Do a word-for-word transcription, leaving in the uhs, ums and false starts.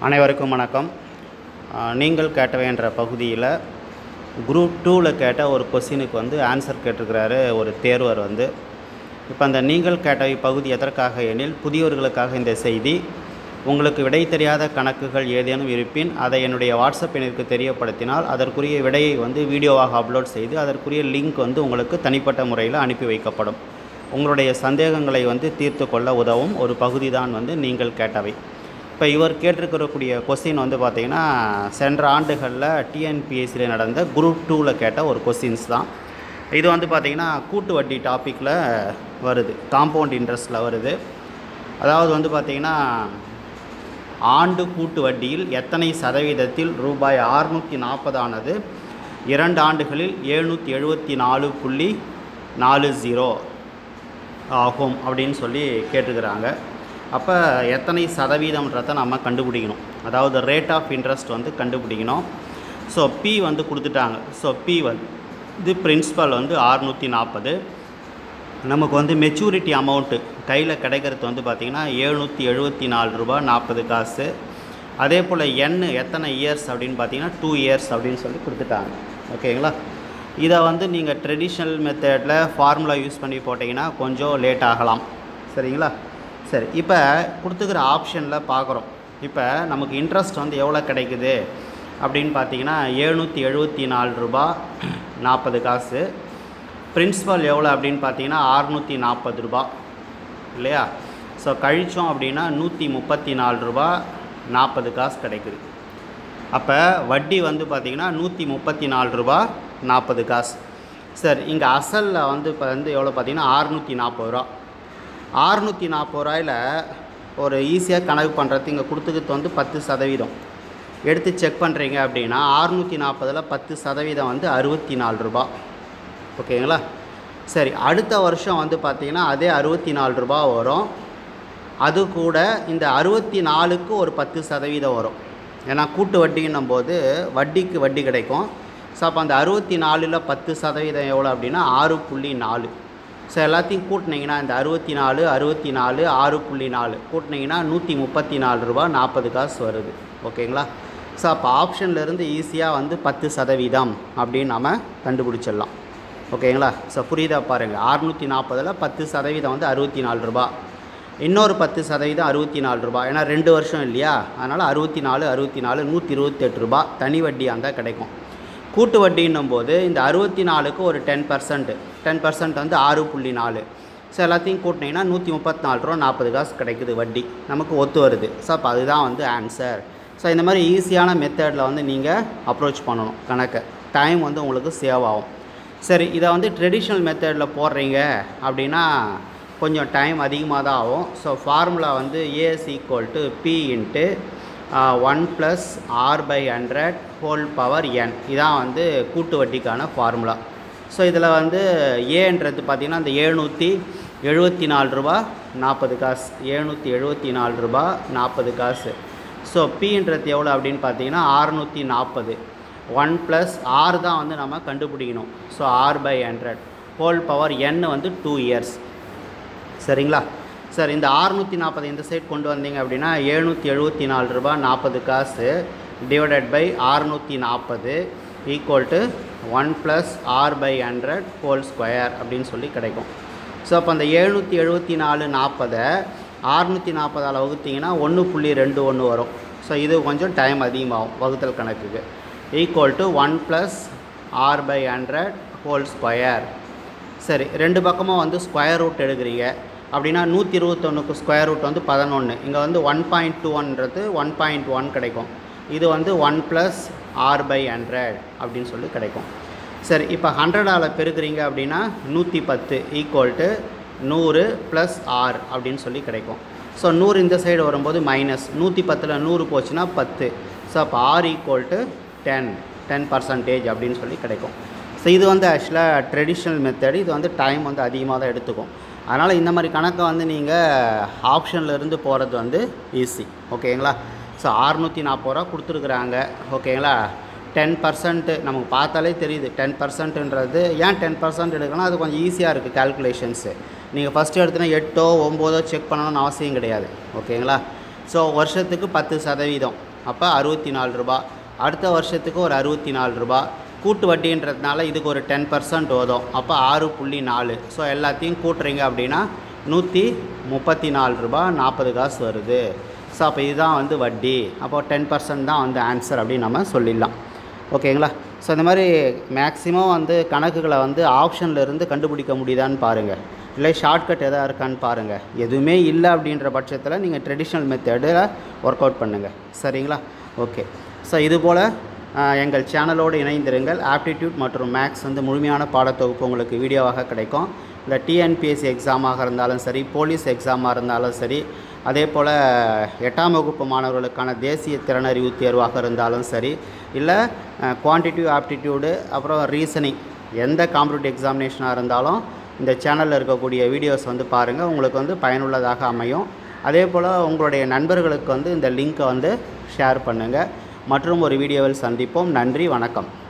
அனைவருக்கும் வணக்கம். நீங்கள் கேட்டவை என்ற பகுதியில் குரூப் டூவில் கேட்ட ஒரு கொஸ்டினுக்கு வந்து ஆன்சர் கேட்டிருக்கிறாரு ஒரு தேர்வர் வந்து. இப்போ அந்த நீங்கள் கேட்டவை பகுதி எதற்காக எனில், புதியவர்களுக்காக இந்த செய்தி. உங்களுக்கு விடை தெரியாத கணக்குகள் ஏதேனும் இருப்பின் அதை என்னுடைய வாட்ஸ்அப் எண்ணிற்கு தெரியப்படுத்தினால் அதற்குரிய விடையை வந்து வீடியோவாக அப்லோட் செய்து அதற்குரிய லிங்க் வந்து உங்களுக்கு தனிப்பட்ட முறையில் அனுப்பி வைக்கப்படும். உங்களுடைய சந்தேகங்களை வந்து தீர்த்து கொள்ள உதவும் ஒரு பகுதி தான் வந்து நீங்கள் கேட்டவை. இப்போ இவர் கேட்டிருக்கக்கூடிய கொஸ்டின் வந்து பார்த்திங்கன்னா, சென்ற ஆண்டுகளில் டிஎன்பிஎஸ்சியில் நடந்த குரூப் டூவில் கேட்ட ஒரு கொஸ்டின்ஸ் தான். இது வந்து பார்த்திங்கன்னா கூட்டு வட்டி டாப்பிக்கில் வருது, காம்பவுண்ட் இன்ட்ரெஸ்ட்டில் வருது. அதாவது வந்து பார்த்திங்கன்னா, ஆண்டு கூட்டு வட்டியில் எத்தனை சதவீதத்தில் ரூபாய் அறுநூற்றி நாற்பதானது இரண்டு ஆண்டுகளில் எழுநூற்றி எழுபத்தி நாலு புள்ளி நாலு ஜீரோ ஆகும் அப்படின்னு சொல்லி கேட்டுக்கிறாங்க. அப்போ எத்தனை சதவீதம்ன்றதை நம்ம கண்டுபிடிக்கணும். அதாவது ரேட் ஆஃப் இன்ட்ரெஸ்ட் வந்து கண்டுபிடிக்கணும். ஸோ பி வந்து கொடுத்துட்டாங்க. ஸோ பி வந்து இது பிரின்சிபல் வந்து அறுநூற்றி நாற்பது. நமக்கு வந்து மெச்சூரிட்டி அமௌண்ட்டு கையில் கிடைக்கிறது வந்து பார்த்திங்கன்னா எழுநூற்றி எழுபத்தி நாலு ரூபா நாற்பது காசு. அதே போல் எண் எத்தனை இயர்ஸ் அப்படின்னு பார்த்தீங்கன்னா டூ இயர்ஸ் அப்படின்னு சொல்லி கொடுத்துட்டாங்க. ஓகேங்களா? இதை வந்து நீங்கள் ட்ரெடிஷ்னல் மெத்தடில் ஃபார்முலா யூஸ் பண்ணி போட்டிங்கன்னா கொஞ்சம் லேட் ஆகலாம். சரிங்களா? சரி, இப்போ கொடுத்துக்கிற ஆப்ஷனில் பார்க்குறோம். இப்போ நமக்கு இன்ட்ரெஸ்ட் வந்து எவ்வளோ கிடைக்குது அப்படின்னு பார்த்தீங்கன்னா எழுநூற்றி எழுபத்தி நாலு ரூபா நாற்பது காசு. பிரின்சிபல் எவ்வளோ அப்படின்னு பார்த்தீங்கன்னா அறுநூற்றி நாற்பது ரூபா இல்லையா? ஸோ கழித்தோம் அப்படின்னா நூற்றி முப்பத்தி நாலு ரூபா நாற்பது காசு கிடைக்குது. அப்போ வட்டி வந்து பார்த்திங்கன்னா நூற்றி முப்பத்தி நாலு ரூபா நாற்பது காசு. சரி, இங்கே அசலில் வந்து இப்போ வந்து எவ்வளோ பார்த்தீங்கன்னா அறுநூற்றி நாற்பது ரூபா. அறுநூற்றி நாற்பது ரூபாயில் ஒரு ஈஸியாக கணக்கு பண்ணுறது இங்கே கொடுத்துக்கிட்டு வந்து பத்து சதவீதம் எடுத்து செக் பண்ணுறீங்க அப்படின்னா அறுநூற்றி நாற்பதில் பத்து சதவீதம் வந்து அறுபத்தி நாலு ரூபா. ஓகேங்களா? சரி, அடுத்த வருஷம் வந்து பார்த்திங்கன்னா அதே அறுபத்தி நாலு ரூபா வரும். அது கூட இந்த அறுபத்தி நாலுக்கு ஒரு பத்து சதவீதம் வரும். ஏன்னா கூட்டு வட்டின்னும் போது வட்டிக்கு வட்டி கிடைக்கும். ஸோ அப்போ அந்த அறுபத்தி நாலில் பத்து சதவீதம் எவ்வளோ அப்படின்னா ஆறு புள்ளி நாலு. ஸோ எல்லாத்தையும் கூட்டினீங்கன்னா இந்த அறுபத்தி நாலு அறுபத்தி நாலு ஆறு புள்ளி நாலு கூட்டினீங்கன்னா நூற்றி முப்பத்தி நாலு ரூபா நாற்பது காசு வருது. ஓகேங்களா? ஸோ அப்போ ஆப்ஷன்லேருந்து ஈஸியாக வந்து பத்து சதவீதம் அப்படின்னு நம்ம கண்டுபிடிச்சிடலாம். ஓகேங்களா? ஸோ புரியுதா பாருங்கள். அறுநூற்றி நாற்பதில் பத்து சதவீதம் வந்து அறுபத்தி நாலு ரூபா, இன்னொரு பத்து சதவீதம் அறுபத்தி நாலு ரூபா. ஏன்னா ரெண்டு வருஷம் இல்லையா? அதனால் அறுபத்தி நாலு அறுபத்தி நாலு நூற்றி இருபத்தெட்டு ரூபா தனி வட்டியாக இருந்தால் கிடைக்கும். கூட்டு வட்டின்னும் போது இந்த அறுபத்தி நாலுக்கு ஒரு டென் பர்சன்ட் டென் பர்சன்ட் வந்து ஆறு புள்ளி நாலு. ஸோ எல்லாத்தையும் கூட்டினீங்கன்னா நூற்றி முப்பத்தி நாலு ரூபா நாற்பது காசு கிடைக்குது வட்டி, நமக்கு ஒத்து வருது. ஸோ அப்போ அதுதான் வந்து ஆன்சர். ஸோ இந்த மாதிரி ஈஸியான மெத்தடில் வந்து நீங்கள் அப்ரோச் பண்ணணும் கணக்கை. டைம் வந்து உங்களுக்கு சேவ் ஆகும். சரி, இதை வந்து ட்ரெடிஷ்னல் மெத்தடில் போடுறீங்க அப்படின்னா கொஞ்சம் டைம் அதிகமாக தான் ஆகும். ஸோ ஃபார்முலா வந்து A is equal to P into one plus R by hundred whole power N. இதான் வந்து கூட்டு வட்டிக்கான ஃபார்முலா. ஸோ இதில் வந்து ஏன்றது பார்த்திங்கன்னா இந்த எழுநூற்றி எழுபத்தி நாலு ரூபா நாற்பது காசு எழுநூற்றி எழுபத்தி நாலு ரூபா நாற்பது காசு. ஸோ பின்றது எவ்வளோ அப்படின்னு பார்த்தீங்கன்னா அறுநூற்றி நாற்பது. ஒன் ப்ளஸ் ஆர் தான் வந்து நம்ம கண்டுபிடிக்கணும். So R by hundred whole power N வந்து டூ இயர்ஸ். சரிங்களா? சார், இந்த அறுநூற்றி நாற்பது இந்த சைட் கொண்டு வந்தீங்க அப்படின்னா எழுநூற்றி எழுபத்தி நாலு ரூபா நாற்பது காசு டிவைடட் பை அறுநூற்றி நாற்பது equal to one plus R by hundred whole square அப்படின்னு சொல்லி கிடைக்கும். ஸோ அப்போ அந்த எழுநூற்றி எழுபத்தி நாலு நாற்பதை அறுநூற்றி நாற்பதால் வகுத்திங்கன்னா ஒன்று புள்ளி ரெண்டு ஒன்று வரும். ஸோ இது கொஞ்சம் டைம் அதிகமாகும் வகுத்தல் கணக்குக்கு. Equal to one plus R by hundred whole square. சரி, ரெண்டு பக்கமும் வந்து ஸ்கொயர் ரூட் எடுக்கிறீங்க அப்படின்னா நூற்றி இருபத்தொன்றுக்கு ஸ்கொயர் ரூட் வந்து பதினொன்று. இங்கே வந்து ஒன் பாயிண்ட் டூ ஒன்றது ஒன் பாயிண்ட் ஒன் கிடைக்கும். இது வந்து one plus R by hundred அப்படின்னு சொல்லி கிடைக்கும். சரி, இப்போ ஹண்ட்ரடால் பெருக்கிறீங்க அப்படின்னா நூற்றி பத்து ஈக்குவல் டு நூறு ப்ளஸ் ஆர் அப்படின்னு சொல்லி கிடைக்கும். ஸோ நூறு இந்த சைடு வரும்போது மைனஸ் நூற்றி பத்தில் நூறு போச்சுன்னா பத்து. ஸோ அப்போ R equal to ten ten percentage அப்படின்னு சொல்லி கிடைக்கும். ஸோ இது வந்து ஆக்சுவலாக ட்ரெடிஷ்னல் மெத்தடு. இது வந்து டைம் வந்து அதிகமாக தான் எடுத்துக்கும். அதனால் இந்த மாதிரி கணக்கை வந்து நீங்கள் ஆப்ஷனில் இருந்து போகிறது வந்து ஈஸி. ஓகேங்களா? ஸோ அறுநூற்றி நாற்பது ரூபா கொடுத்துருக்குறாங்க. ஓகேங்களா? டென் பர்சன்ட்டு நமக்கு பார்த்தாலே தெரியுது. டென் பர்சன்ட்டுன்றது ஏன் டென் பர்சன்ட் எடுக்கலாம், அது கொஞ்சம் ஈஸியாக இருக்குது கால்குலேஷன்ஸு. நீங்கள் ஃபஸ்ட்டு எடுத்துனா எட்டோ ஒம்போதோ செக் பண்ணணும்னு அவசியம் கிடையாது. ஓகேங்களா? ஸோ வருஷத்துக்கு பத்து சதவீதம் அப்போ அறுபத்தி நாலு ரூபா. அடுத்த வருஷத்துக்கு ஒரு அறுபத்தி நாலு ரூபா. கூட்டு வட்டின்றதுனால இதுக்கு ஒரு டென் பர்சன்ட் ஓதும். அப்போ ஆறு புள்ளி நாலு. ஸோ எல்லாத்தையும் கூட்டுறீங்க அப்படின்னா நூற்றி முப்பத்தி நாலு ரூபா நாற்பது காசு வருது. ஸோ அப்போ இதுதான் வந்து வட்டி. அப்போது டென் பர்சன்ட் தான் வந்து ஆன்சர் அப்படின்னு நம்ம சொல்லிடலாம். ஓகேங்களா? ஸோ இந்த மாதிரி மேக்ஸிமம் வந்து கணக்குகளை வந்து ஆப்ஷனில் இருந்து கண்டுபிடிக்க முடியுதான்னு பாருங்கள், இல்லை ஷார்ட்கட் எதாவது இருக்கான்னு பாருங்கள். எதுவுமே இல்லை அப்படின்ற பட்சத்தில் நீங்கள் ட்ரெடிஷ்னல் மெத்தடில் ஒர்க் அவுட் பண்ணுங்கள். சரிங்களா? ஓகே. ஸோ இதுபோல் எங்கள் சேனலோடு இணைந்திருங்கள். ஆப்டிடியூட் மற்றும் மேக்ஸ் வந்து முழுமையான பாடத்தொகுப்பு உங்களுக்கு வீடியோவாக கிடைக்கும். இல்லை டிஎன்பிஎஸ்சி எக்ஸாமாக இருந்தாலும் சரி, போலீஸ் எக்ஸாமாக இருந்தாலும் சரி, அதே போல் எட்டாம் வகுப்பு மாணவர்களுக்கான தேசிய திறனறிவு தேர்வாக இருந்தாலும் சரி, இல்லை குவான்டிட்டிவ் ஆப்டிடியூடு அப்புறம் ரீசனிங் எந்த காம்படிட்டிவ் எக்ஸாமினேஷனாக இருந்தாலும் இந்த சேனலில் இருக்கக்கூடிய வீடியோஸ் வந்து பாருங்கள், உங்களுக்கு வந்து பயனுள்ளதாக அமையும். அதே போல் உங்களுடைய நண்பர்களுக்கு வந்து இந்த லிங்க்கை வந்து ஷேர் பண்ணுங்கள். மற்றும் ஒரு வீடியோவில் சந்திப்போம். நன்றி, வணக்கம்.